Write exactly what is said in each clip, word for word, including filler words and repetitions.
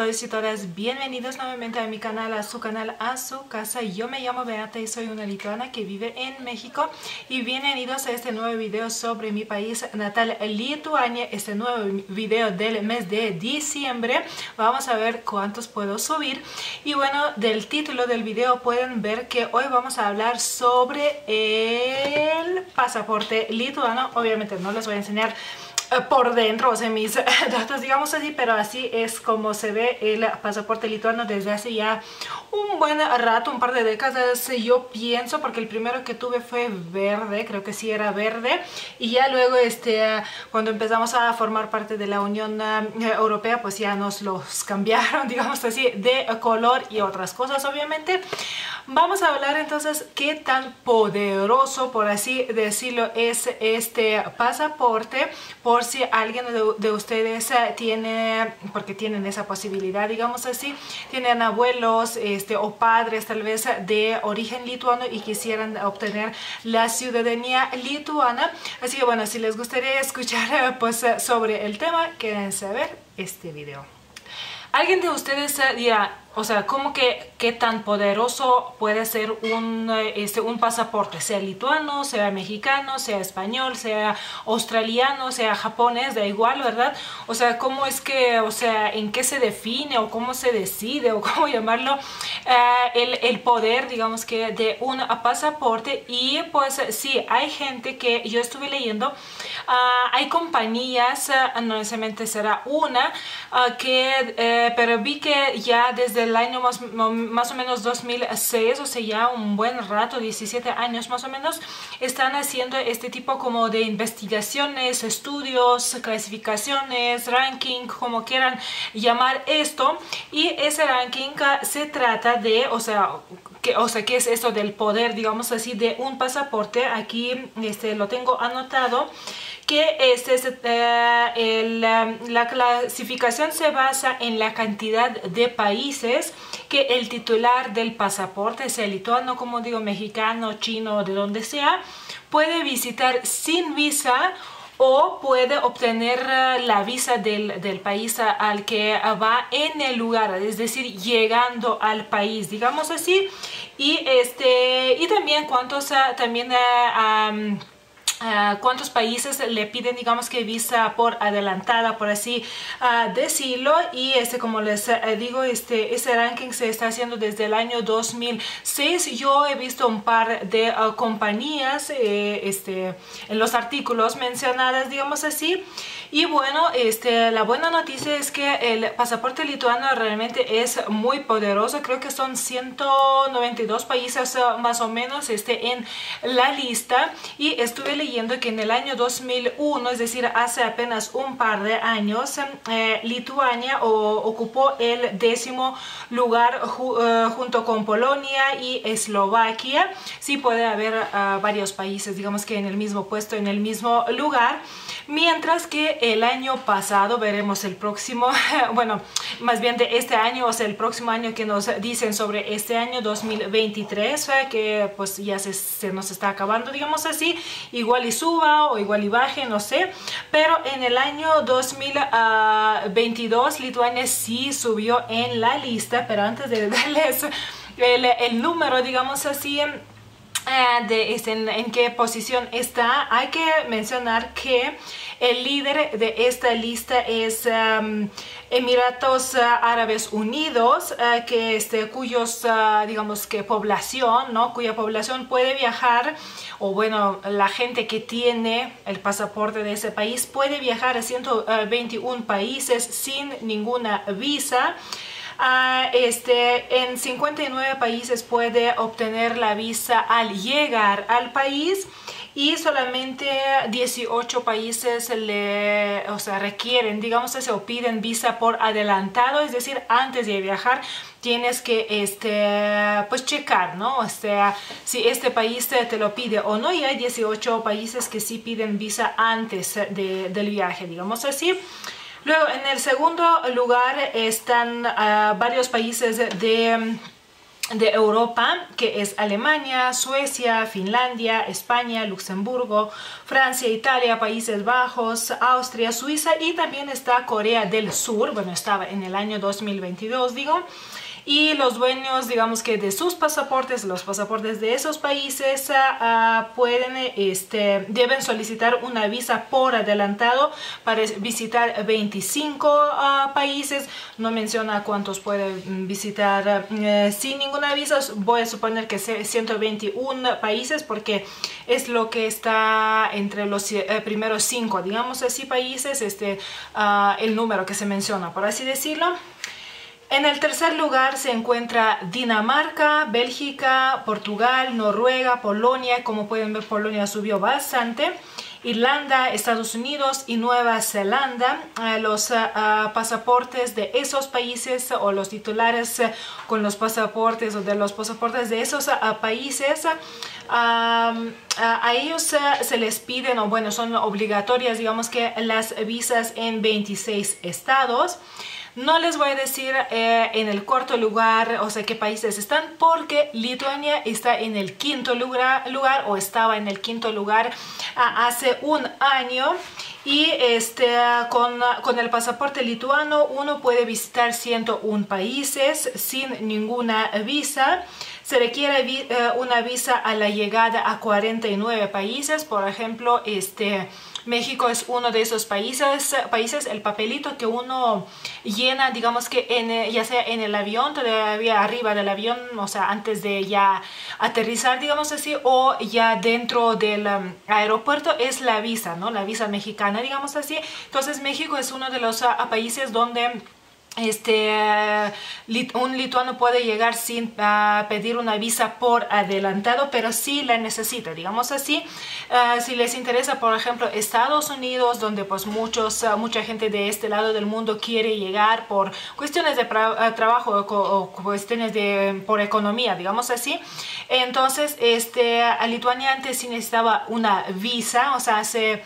todos y todas, bienvenidos nuevamente a mi canal, a su canal, a su casa. Yo me llamo Beata y soy una lituana que vive en México. Y bienvenidos a este nuevo video sobre mi país natal, Lituania. Este nuevo video del mes de diciembre. Vamos a ver cuántos puedo subir. Y bueno, del título del video pueden ver que hoy vamos a hablar sobre el pasaporte lituano. Obviamente no les voy a enseñar por dentro, o sea, mis datos, digamos así, pero así es como se ve el pasaporte lituano desde hace ya un buen rato, un par de décadas, yo pienso, porque el primero que tuve fue verde, creo que sí era verde, y ya luego, este, cuando empezamos a formar parte de la Unión Europea, pues ya nos los cambiaron, digamos así, de color y otras cosas, obviamente. Vamos a hablar entonces qué tan poderoso, por así decirlo, es este pasaporte, por si alguien de, de ustedes tiene, porque tienen esa posibilidad, digamos así, tienen abuelos este, o padres tal vez de origen lituano y quisieran obtener la ciudadanía lituana. Así que bueno, si les gustaría escuchar pues sobre el tema, quédense a ver este video. Alguien de ustedes dirá, o sea, ¿cómo que qué tan poderoso puede ser un, este, un pasaporte? Sea lituano, sea mexicano, sea español, sea australiano, sea japonés, da igual, ¿verdad? O sea, ¿cómo es que, o sea, en qué se define o cómo se decide o cómo llamarlo uh, el, el poder, digamos que, de un pasaporte? Y pues sí, hay gente que yo estuve leyendo, uh, hay compañías, uh, no necesariamente será una, uh, que, uh, pero vi que ya desde el año más, más o menos dos mil seis, o sea ya un buen rato, diecisiete años más o menos, están haciendo este tipo como de investigaciones, estudios, clasificaciones, ranking, como quieran llamar esto, y ese ranking se trata de, o sea, que, o sea, ¿qué es eso del poder, digamos así, de un pasaporte? Aquí este, lo tengo anotado, que este, eh, el, la clasificación se basa en la cantidad de países que el titular del pasaporte, sea lituano, como digo, mexicano, chino, de donde sea, puede visitar sin visa o puede obtener la visa del, del país al que va en el lugar, es decir, llegando al país, digamos así. Y, este, y también cuántos también uh, um, Uh, cuántos países le piden, digamos que visa por adelantada, por así uh, decirlo. Y este, como les uh, digo, este, ese ranking se está haciendo desde el año dos mil seis. Yo he visto un par de uh, compañías eh, este, en los artículos mencionadas, digamos así. Y bueno, este, la buena noticia es que el pasaporte lituano realmente es muy poderoso. Creo que son ciento noventa y dos países uh, más o menos este, en la lista. Y estuve leyendo que en el año dos mil uno, es decir, hace apenas un par de años, eh, Lituania o, ocupó el décimo lugar ju, uh, junto con Polonia y Eslovaquia. Sí puede haber uh, varios países, digamos que en el mismo puesto, en el mismo lugar. Mientras que el año pasado, veremos el próximo, bueno, más bien de este año, o sea, el próximo año que nos dicen sobre este año dos mil veintitrés, eh, que pues ya se, se nos está acabando, digamos así, igual y suba o igual y baje, no sé, pero en el año dos mil veintidós Lituania sí subió en la lista, pero antes de darles el, el número, digamos así, de este, en, en qué posición está, hay que mencionar que el líder de esta lista es um, Emiratos uh, Árabes Unidos, uh, que este, cuyos, uh, digamos que población, ¿no? Cuya población puede viajar, o bueno, la gente que tiene el pasaporte de ese país puede viajar a ciento veintiún países sin ninguna visa. Uh, este, en cincuenta y nueve países puede obtener la visa al llegar al país, y solamente dieciocho países le, o sea, requieren, digamos así, o piden visa por adelantado, es decir, antes de viajar tienes que este, pues checar, ¿no? O sea, si este país te, te lo pide o no, y hay dieciocho países que sí piden visa antes de, del viaje, digamos así. Luego, en el segundo lugar están uh, varios países de de Europa, que es Alemania, Suecia, Finlandia, España, Luxemburgo, Francia, Italia, Países Bajos, Austria, Suiza, y también está Corea del Sur. Bueno, estaba en el año dos mil veintidós, digo. Y los dueños, digamos que de sus pasaportes, los pasaportes de esos países, uh, pueden, este, deben solicitar una visa por adelantado para visitar veinticinco uh, países. No menciona cuántos pueden visitar uh, sin ninguna visa. Voy a suponer que sea ciento veintiuno países, porque es lo que está entre los uh, primeros cinco, digamos así, países, este, uh, el número que se menciona, por así decirlo. En el tercer lugar se encuentra Dinamarca, Bélgica, Portugal, Noruega, Polonia. Como pueden ver, Polonia subió bastante. Irlanda, Estados Unidos y Nueva Zelanda. Eh, los uh, pasaportes de esos países, o los titulares uh, con los pasaportes o de los pasaportes de esos uh, países, uh, uh, a ellos uh, se les piden, o bueno, son obligatorias, digamos que las visas en veintiséis estados. No les voy a decir eh, en el cuarto lugar, o sea, qué países están, porque Lituania está en el quinto lugar, lugar o estaba en el quinto lugar uh, hace un año. Y este, con, con el pasaporte lituano uno puede visitar ciento uno países sin ninguna visa. Se requiere vi, uh, una visa a la llegada a cuarenta y nueve países. Por ejemplo, este... México es uno de esos países, países, el papelito que uno llena, digamos que en, ya sea en el avión, todavía arriba del avión, o sea, antes de ya aterrizar, digamos así, o ya dentro del um, aeropuerto, es la visa, ¿no? La visa mexicana, digamos así. Entonces, México es uno de los uh, países donde Este, uh, un lituano puede llegar sin uh, pedir una visa por adelantado, pero sí la necesita, digamos así. Uh, si les interesa, por ejemplo, Estados Unidos, donde pues muchos, uh, mucha gente de este lado del mundo quiere llegar por cuestiones de uh, trabajo o, o cuestiones de, por economía, digamos así. Entonces, este, a Lituania antes sí necesitaba una visa, o sea, hace...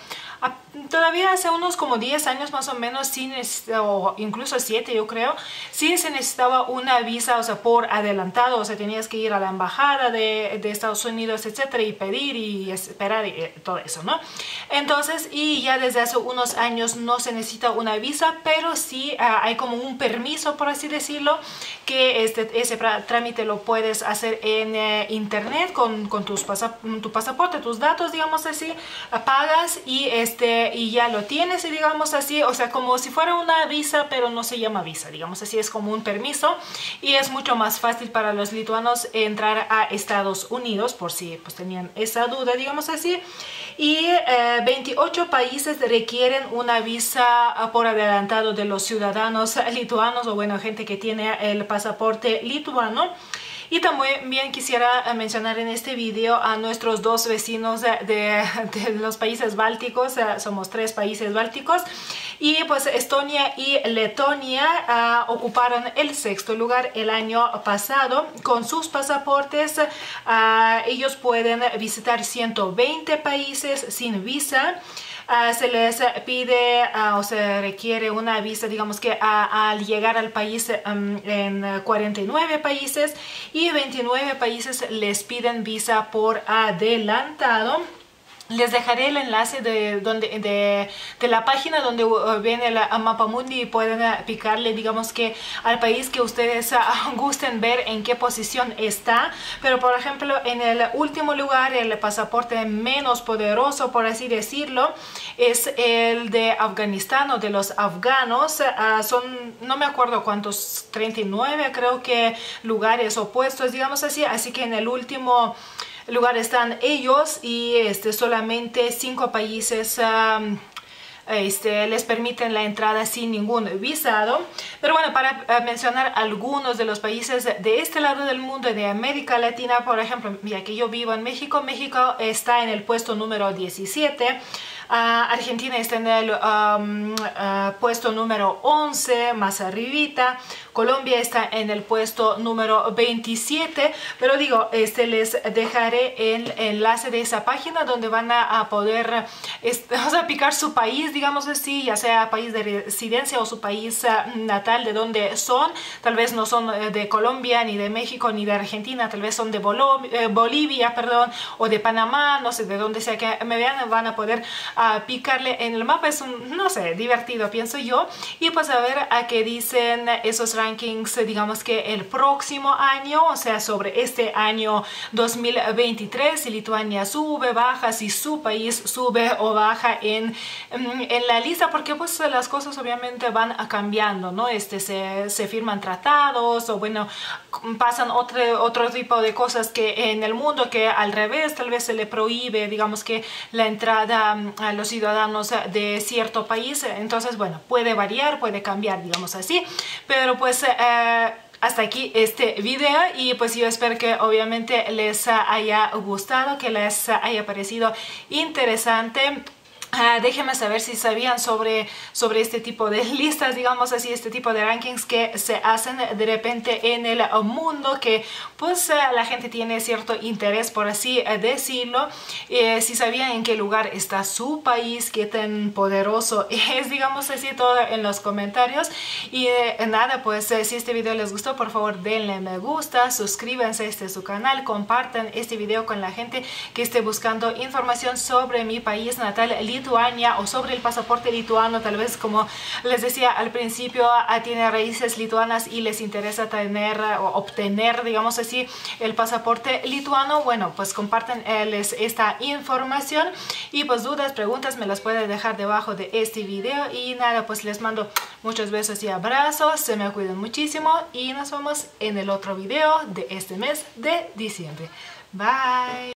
Todavía hace unos como diez años más o menos, sí, o incluso siete yo creo, sí se necesitaba una visa, o sea, por adelantado, o sea, tenías que ir a la embajada de, de Estados Unidos, etcétera, y pedir y esperar y todo eso, ¿no? Entonces, y ya desde hace unos años no se necesita una visa, pero sí uh, hay como un permiso, por así decirlo, que este, ese trámite lo puedes hacer en eh, internet con, con tus pasa, tu pasaporte, tus datos, digamos así, uh, pagas y este y ya lo tienes, y digamos así, o sea, como si fuera una visa, pero no se llama visa, digamos así, es como un permiso, y es mucho más fácil para los lituanos entrar a Estados Unidos, por si pues tenían esa duda, digamos así. Y eh, veintiocho países requieren una visa por adelantado de los ciudadanos lituanos, o bueno, gente que tiene el pasaporte lituano. Y también quisiera mencionar en este video a nuestros dos vecinos de, de, de los países bálticos. Somos tres países bálticos. Y pues Estonia y Letonia uh, ocuparon el sexto lugar el año pasado. Con sus pasaportes, uh, ellos pueden visitar ciento veinte países sin visa. Uh, se les pide uh, o se requiere una visa, digamos que uh, al llegar al país um, en cuarenta y nueve países, y veintinueve países les piden visa por adelantado. Les dejaré el enlace de, donde, de, de la página donde viene el Mapamundi, y pueden picarle, digamos que al país que ustedes uh, gusten ver en qué posición está. Pero por ejemplo, en el último lugar, el pasaporte menos poderoso, por así decirlo, es el de Afganistán, o de los afganos. Uh, son, no me acuerdo cuántos, treinta y nueve creo que lugares opuestos, digamos así. Así que en el último lugar están ellos, y este, solamente cinco países um, este, les permiten la entrada sin ningún visado. Pero bueno, para uh, mencionar algunos de los países de este lado del mundo, de América Latina, por ejemplo, ya que yo vivo en México, México está en el puesto número diecisiete. Argentina está en el um, uh, puesto número once, más arribita. Colombia está en el puesto número veintisiete, pero digo, este les dejaré el enlace de esa página donde van a, a poder este, o sea, picar su país, digamos así, ya sea país de residencia o su país uh, natal, de donde son. Tal vez no son uh, de Colombia, ni de México, ni de Argentina, tal vez son de Bolo eh, Bolivia, perdón, o de Panamá, no sé, de donde sea que me vean, van a poder uh, picarle en el mapa. Es un, no sé, divertido, pienso yo. Y pues a ver a qué dicen esos rankings, digamos que el próximo año, o sea, sobre este año dos mil veintitrés, si Lituania sube, baja, si su país sube o baja en, en la lista, porque pues las cosas obviamente van cambiando, ¿no? Este, se, se firman tratados o bueno, pasan otro, otro tipo de cosas que en el mundo que al revés, tal vez se le prohíbe, digamos que la entrada a los ciudadanos de cierto país. Entonces, bueno, puede variar, puede cambiar, digamos así, pero pues eh, hasta aquí este video y pues yo espero que obviamente les haya gustado, que les haya parecido interesante. Uh, déjenme saber si sabían sobre, sobre este tipo de listas, digamos así, este tipo de rankings que se hacen de repente en el mundo, que pues uh, la gente tiene cierto interés, por así uh, decirlo. Eh, si sabían en qué lugar está su país, qué tan poderoso es, digamos así, todo en los comentarios. Y eh, nada, pues eh, si este video les gustó, por favor denle me gusta, suscríbanse a este su canal, compartan este video con la gente que esté buscando información sobre mi país natal, Lituania, o sobre el pasaporte lituano. Tal vez, como les decía al principio, tiene raíces lituanas y les interesa tener o obtener, digamos así, el pasaporte lituano. Bueno, pues compartan les esta información y pues dudas, preguntas me las pueden dejar debajo de este video. Y nada, pues les mando muchos besos y abrazos, se me cuidan muchísimo y nos vemos en el otro video de este mes de diciembre. Bye.